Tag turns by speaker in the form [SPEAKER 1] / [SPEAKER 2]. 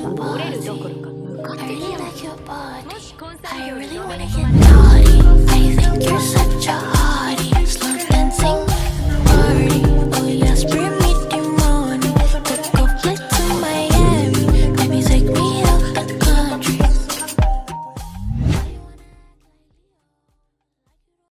[SPEAKER 1] 折れるどころか向かってきた。もしコンサートより
[SPEAKER 2] I really wanna get naughty. I think you're such